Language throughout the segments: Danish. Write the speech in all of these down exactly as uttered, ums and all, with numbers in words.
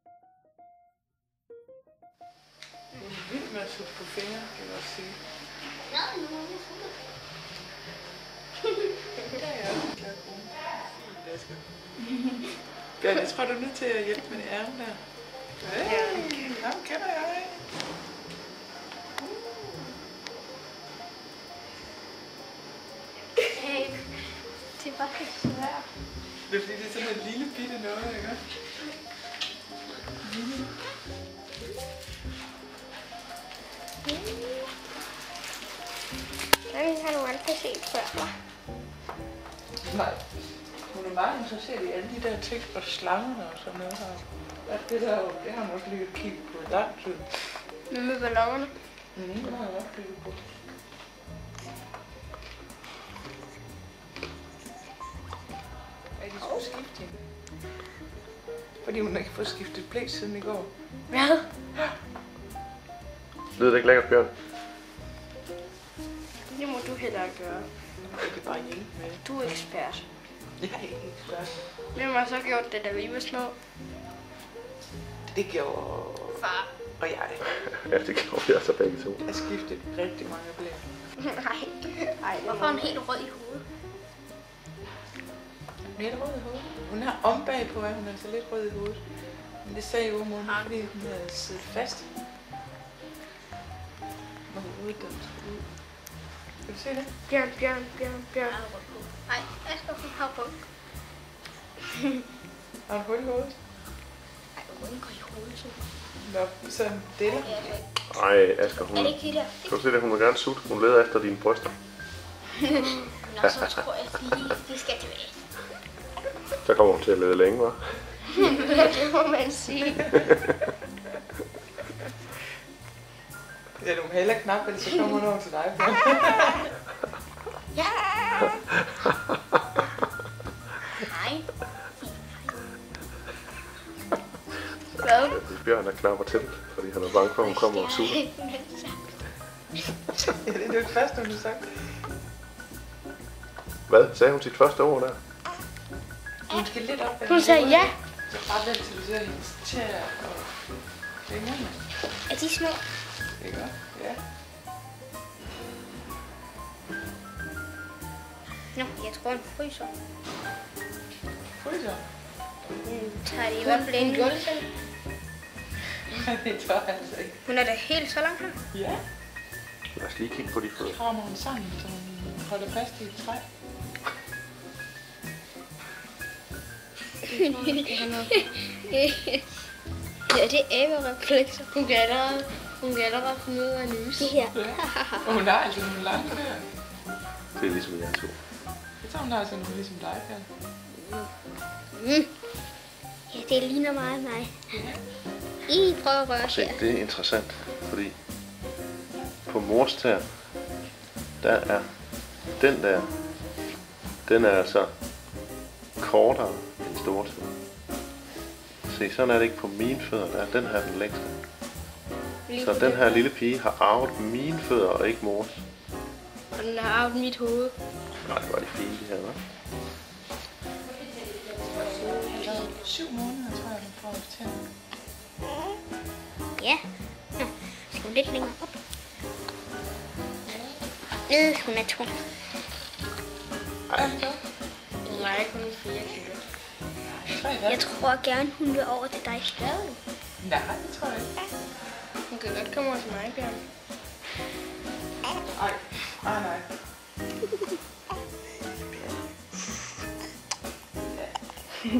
Du er vild med at suge på fingre, kan jeg også sige. Nej, nu må vi suge. Ja, ja, det er god. Fint, Bjørn, jeg tror, du er nødt til at hjælpe med det ærme der. Hey, ham kender jeg. Hey, det er bare helt svært. Det er fordi, det er sådan et lille bitte noget, ikke? Lille. Den har du aldrig set før, hva'? Nej. Hun er meget interesseret i alle de der ting og slangerne og sådan noget her. Alt det der, det har hun også lige kigget på i lang tid. Hvad med ballonerne? Mhm, det har jeg også kigget på. Ja, de skulle skifte hende. Fordi hun ikke fået skiftet blæs siden i går. Hvad? Ja. Lyder det ikke lækkert, Bjørn? Det må du heller gøre. Jeg kan bare hjælpe med det. Du er ekspert. Jeg er ikke ekspert. Hvem har så gjort det, da vi var små? Det gjorde Far. og jeg. Ja, det gjorde vi altså begge to. Jeg skiftede rigtig mange blæs. Nej. Nej. Hvorfor er hun helt rød i hovedet? Lidt rød i hovedet. Hun har om bagpå, at hun er altså lidt rød i hovedet. Men det sagde jo moren, fordi hun havde siddet fast. Når hovedet den skulle ud. Kan du se det? Bjørn, Bjørn, Bjørn, Bjørn. Nej, jeg skal få have på. Har du hul i hovedet? Nej, røden går i hovedet, så. Nå, sådan deler. Ej, Asger, hun... Er det ikke det der? Kan du se det? Hun vil gerne sutte. Hun leder efter dine bryster. Nå, så tror jeg lige, vi skal tilbage. Så kommer hun til at lede længe, hva'? Det må man sige. Ja, du må hellere knap, ellers så kommer hun over til dig. Ja. Nej. Hvad? Bjørn er knapper til, fordi han er bange for, at hun kommer og sutter. Ja, det er det første, hun har sagt. Hvad? Sagde hun sit første ord der? Hun skal lidt op. Hun sagde ja. Så bare vent til du ser hendes tæer og fingrene. Er de små? Ikke godt? Ja. Nå, jeg tror, hun fryser. Fryser. Hun tager det i hvert fald ind. Nej, det tør jeg altså ikke. Hun er da helt så langt her. Ja. Lad os lige kigge på de fødder. Så rammer hun sammen, så hun holder fast i et træ. Ja, det er æbereflekser. Hun kan allerede, hun kan allerede finde ud af at nyse. Det her. Og hun har altså nogle lange der. Det er ligesom jeg to. Jeg tror, hun har altså nogle ligesom dig, Pelle. Mm. Ja, det ligner meget mig. I prøver at røre Se, her. det er interessant, fordi på mors tær, der er den der, den er altså kortere end store tæer. Se, sådan er det ikke på mine fødder, der er den her den længste. Så den her lille pige har arvet mine fødder og ikke mors. Og den har arvet mit hoved. Nej, det var de fine, de her, hva'? Syv måneder, tror jeg, hun får tænder. Ja. Nå, skal lidt længere op. Øh, hun er tung. Ej, Hun er kun fire kilo. tre hvad? Jeg tror gerne, hun vil over til dig stadig. Nej, det tror jeg ikke. Hun kan godt komme over til mig, Bjørn. Ej, ej nej. Ja.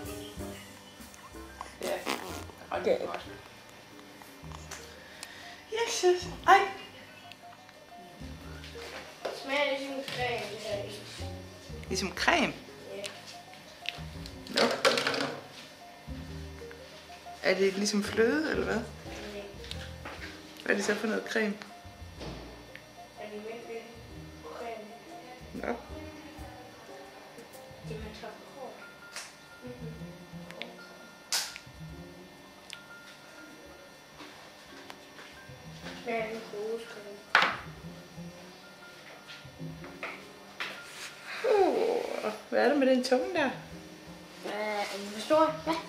Ja. Ej, det er godt. Yes, yes. Ej. Smager ligesom creme, det her is. Ligesom creme? Ja. Nå. Er det ligesom fløde, eller hvad? Hvad er det så for noget creme? Almindelig creme. Nå. Det er så hårdt. Smager en rosecreme. Uh, hvad er det med den tunge der? Hvad er den for stor? Hvad?